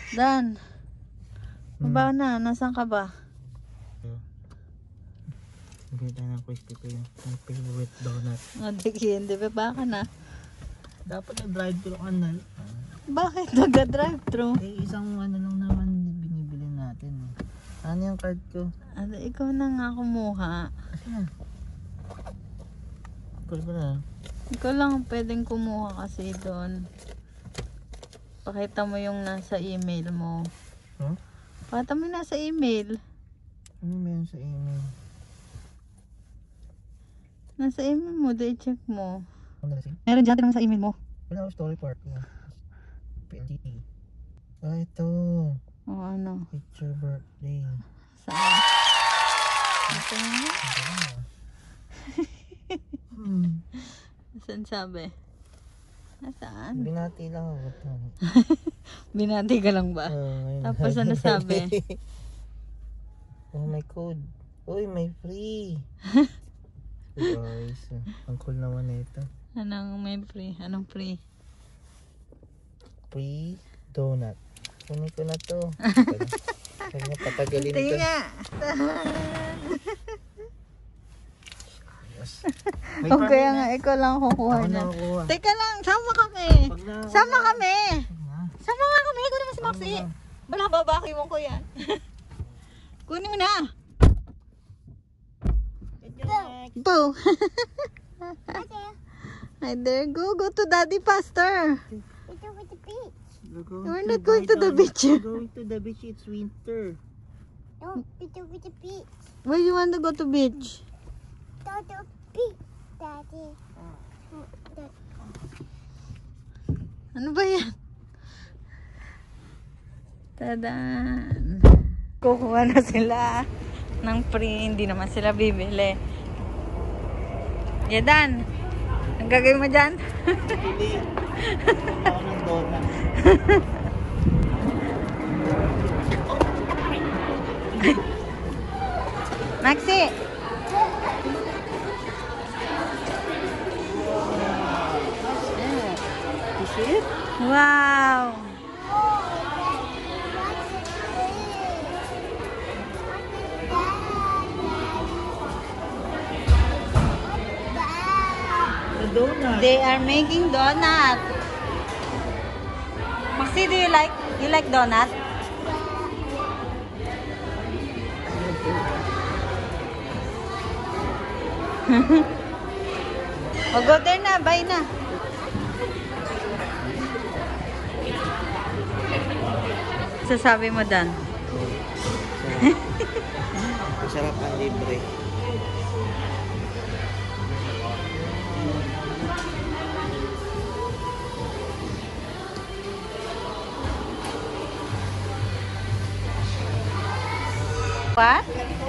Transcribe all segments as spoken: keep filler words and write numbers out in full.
Dan. Mabaw na. Nasaan ka ba? Bili tayo ng crispy cream. Ang favorite donut. O, di, hindi pa baka na. Dapat na drive-thru ka na. Bakit nag-drive-thru? Eh, isang ano lang naman binibili natin. Ano yung card ko? Ano, ikaw na nga kumuha. Kasi na. Call ko na. Ikaw lang pwedeng kumuha kasi doon. Pakita mo yung nasa email mo. Huh? Pakita mo yung nasa email. Ano meron sa email? Nasa email mo, i-check mo. Ano na rin? Meron dyan lang sa email mo. Wala ako story part ko. P L D T. Ah, ito. O ano? Picture birthday. Saan? Ito mo? Hmm. Saan sabi? Nasaan? Binati lang ako. Binati ka lang ba? Uh, Tapos ano sabi? Oh, may code. Uy, may free. Guys, ang cool naman ito. Anong may free? Anong free? Free donut. Kunin ko na to. Kaya nga patagalin Tingin to. nga. May O kaya na. nga, ikaw lang kukuha Ako na. na kukuha. Teka lang, sama kami. Pag na- Sama kami. Ah, Sama nga kami. Ito naman si Maxi. Ano Bala, babaki mo ko yan. Kunin mo na. Boo. Hi there. Go. Go to daddy faster. We're going We're to not going to the Baitan. beach. We're going to the beach. It's winter. No, it's with the beach. Where you want to go to beach? To the beach, Daddy. Ano ba yan? Tadan. Kukuha na sila ng free. Hindi naman sila bibili. Yadan. Ang gagawin mo dyan? Pili. Ako ng donut. Maxi! You see it? Wow! The donut. They are making donut. Maxi, do you like you like donut? O go there na, buy na. Sasabi mo Dan. Masarap ang libre. What?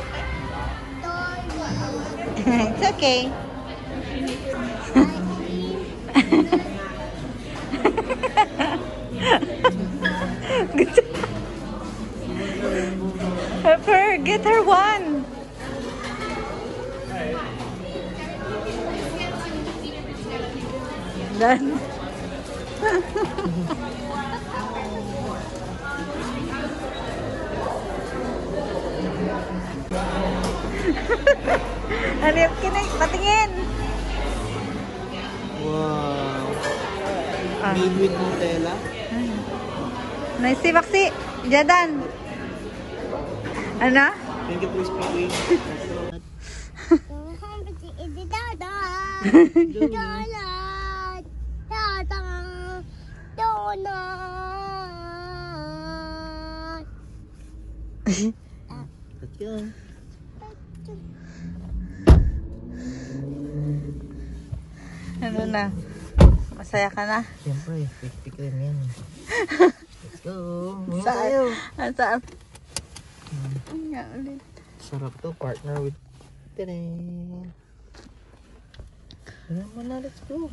It's okay. Help her, get her one. Done. Ano yung kinig? Patingin! Wow. Ah. Made with Nutella. Nice si Maxi. Jadan. Ano? Thank you, Crispy Queen. Donut. Donut. Donut. At yun. Ano na? Masaya ka na? Siyempre, Crispy Cream yan. Let's go. Mga Saan? tayo. Ah, saan? Nga ulit. Sarap to, partner with Tadaan. Ano naman na, let's go.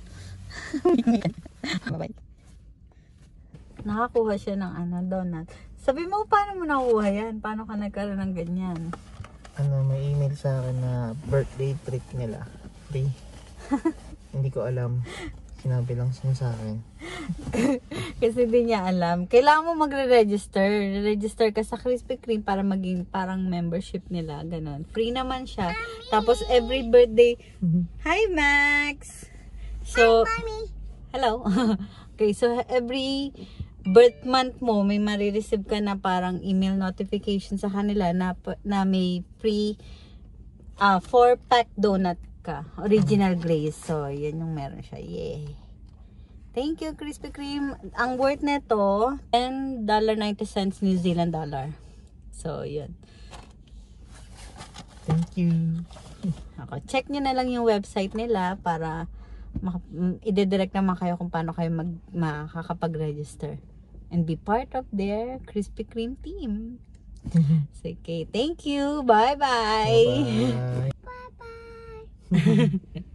Bye-bye. Nakakuha siya ng ano, donut. Sabi mo, paano mo nakuha yan? Paano ka nagkaroon ng ganyan? Ano, may email sa akin na birthday treat nila. Free. Hindi ko alam. Sinabi lang siya sa akin. Kasi di niya alam. Kailangan mo magre-register. Register ka sa Krispy Kreme para maging parang membership nila. Ganon. Free naman siya. Tapos every birthday. Hi, Max! So, Mommy. hello. Okay, so every birth month mo, may marireceive ka na parang email notification sa kanila na, na may free uh, four pack donut ka. Original glaze. So, yan yung meron siya. Yay! Thank you, Krispy Kreme. Ang worth nito, ten dollars and ninety cents New Zealand dollar. So, yun. Thank you. Ako, check nyo na lang yung website nila para maka- mm, ide-direct naman kayo kung paano kayo mag makakapag-register. And be part of their Krispy Kreme team. Sige, thank you. Bye-bye. Bye-bye. Bye bye.